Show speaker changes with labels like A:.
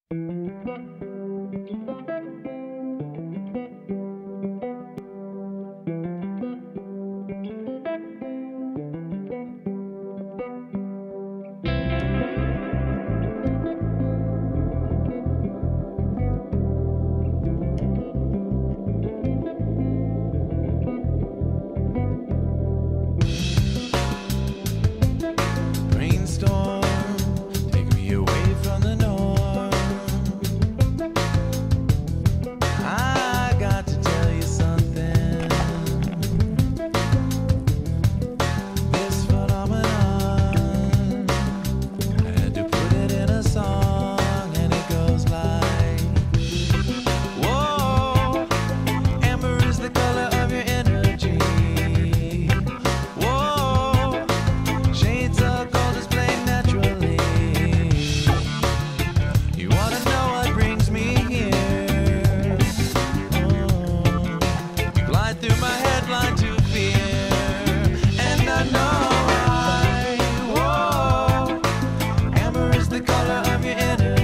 A: Brainstorm, take me away from the norm. I got to tell you something. This phenomenon, I had to put it in a song, and it goes like, whoa, amber is the color of your energy. Whoa, shades of gold displayed naturally. You wanna know what brings me here? Oh, glide through my head, blind to fear. And I know whoa, amber is the color of your energy.